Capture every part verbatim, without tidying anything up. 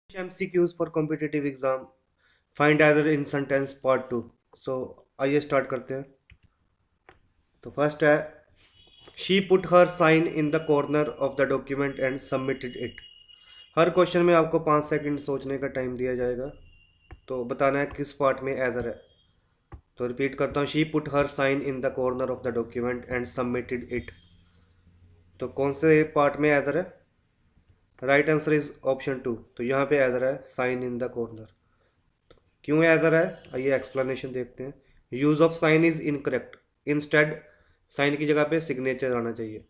M C Qs for competitive exam find either in sentence part two. So आइए start करते हैं। तो first है she put her sign in the corner of the document and submitted it. हर question में आपको पाँच second सोचने का टाइम दिया जाएगा, तो बताना है किस पार्ट में एजर है। तो रिपीट करता हूँ, she put her sign in the corner of the document and submitted it. तो कौन से पार्ट में एजर है? Right answer is option two. तो यहाँ पे एजर है साइन इन द कॉर्नर। क्यों एजर है आइए एक्सप्लेनेशन देखते हैं। Use of sign is incorrect, instead sign की जगह पे सिग्नेचर आना चाहिए।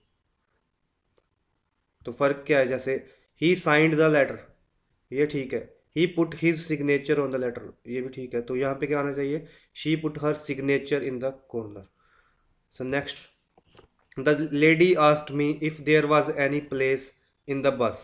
तो फर्क क्या है? जैसे ही साइंड द लेटर, ये ठीक है। He put his signature on the letter, ये भी ठीक है। तो यहाँ पे क्या आना चाहिए? She put her signature in the corner. So next, the lady asked me if there was any place in the bus.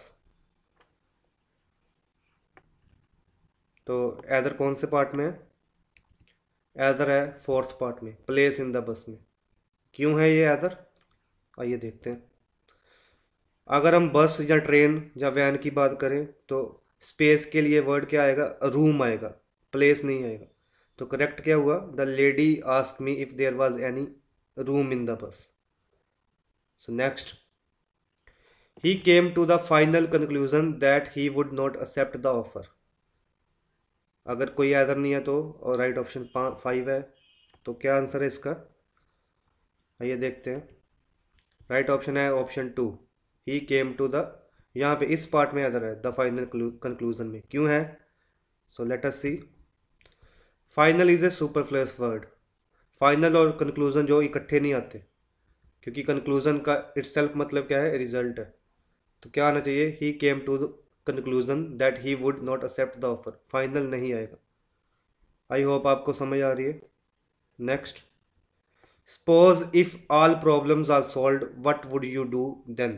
तो एदर कौन से पार्ट में है? एदर है फोर्थ पार्ट में, प्लेस इन द बस में। क्यों है ये एदर? आइए देखते हैं। अगर हम बस या ट्रेन या वैन की बात करें तो स्पेस के लिए वर्ड क्या आएगा? रूम आएगा, प्लेस नहीं आएगा। तो करेक्ट क्या हुआ? The lady ask me if there was any room in the bus. So next, he came to the final conclusion that he would not accept the offer. अगर कोई एदर नहीं है तो, और राइट ऑप्शन फाइव है, तो क्या answer है इसका? आइए देखते हैं। राइट ऑप्शन है option two, he came to the. यहाँ पे इस पार्ट में एदर है द फाइनल कंक्लूजन में। क्यों है? So let us see. Final is a superfluous word. Final और कंक्लूजन जो इकट्ठे नहीं आते, क्योंकि कंक्लूजन का इटसेल्फ मतलब क्या है? रिजल्ट है। तो क्या आना चाहिए? He came to the conclusion that he would not accept the offer. Final नहीं आएगा। आई होप आपको समझ आ रही है। Next, suppose if all problems are solved what would you do then.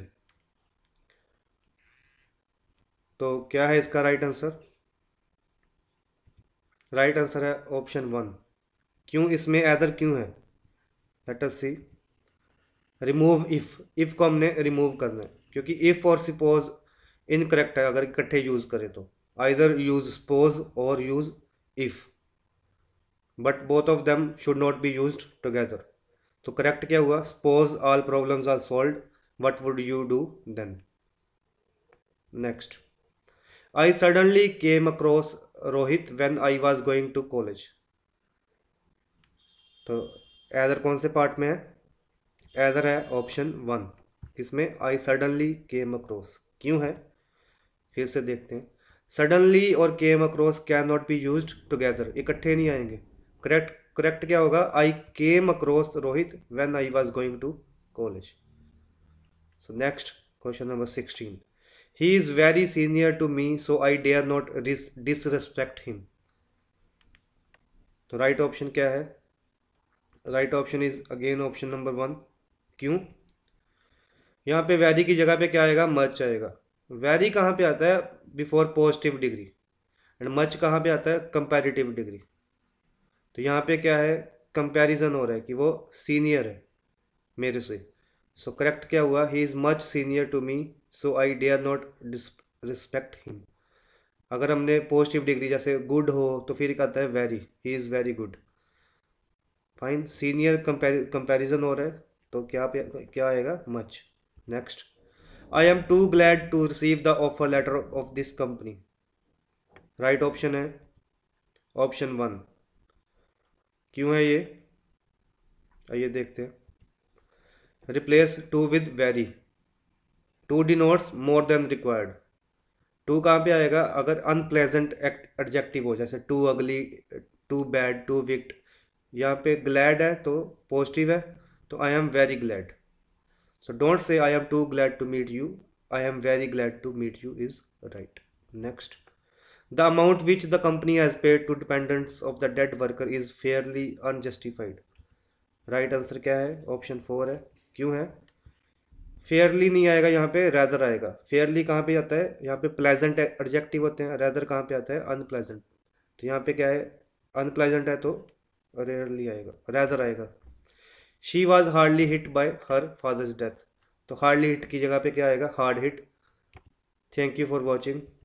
तो क्या है इसका राइट आंसर? राइट आंसर है ऑप्शन वन। क्यों इसमें एदर क्यों है? Let us see. Remove if, if को हमने रिमूव करना है, क्योंकि इफ और सपोज इनकरेक्ट है अगर इकट्ठे यूज करें तो। आइदर यूज सपोज और use if, but both of them should not be used together. तो करेक्ट क्या हुआ? Suppose all problems are solved what would you do then. Next, I suddenly came across Rohit when I was going to college. तो either कौन से part में है? Either है option one. इसमें आई सडनली केम अक्रॉस। क्यों है? फिर से देखते हैं। सडनली और came across can not be used together, इकट्ठे नहीं आएंगे। करेक्ट करेक्ट क्या होगा? I came across Rohit when I was going to college. So next, question number sixteen, he is very senior to me so I dare not disrespect him. तो right option क्या है? Right option is again option number one. क्यों? यहाँ पे very की जगह पे क्या आएगा? मच आएगा। वेरी कहाँ पे आता है? Before positive degree. And much कहाँ पे आता है? Comparative degree. तो यहाँ पे क्या है? कंपैरिजन हो रहा है कि वो सीनियर है मेरे से। सो so, करेक्ट क्या हुआ? He is much senior to me so I dare not respect him. अगर हमने पॉजिटिव डिग्री जैसे गुड हो तो फिर कहता है very, he is very good. Fine, senior comparison हो रहा है तो क्या क्या आएगा? Much. Next, I am too glad to receive the offer letter of this company. Right option है ऑप्शन वन। क्यों है ये? आइए देखते हैं। Replace too with very. Too denotes more than required. Too कहाँ पे आएगा? अगर अनप्लेजेंट एडजेक्टिव हो, जैसे टू अगली, टू बैड, टू विक्ट। यहाँ पे ग्लैड है तो पॉजिटिव है, तो I am very glad. So don't say I am too glad to meet you, I am very glad to meet you is right. Next, the amount which the company has paid to dependents of the dead worker is fairly unjustified. Right answer क्या है? Option four है। क्यों है? Fairlie नहीं आएगा, यहाँ पे rather आएगा। फेयरली कहाँ पे आता है? यहाँ पे प्लेजेंट एडजेक्टिव होते हैं। रैदर कहाँ पे आता है? अनप्लेजेंट। तो यहाँ पे क्या है? अनप्लेजेंट है तो रेयरली आएगा, रैदर आएगा। She was hardly hit by her father's death. तो हार्डली हिट की जगह पे क्या आएगा? Hard hit. Thank you for watching.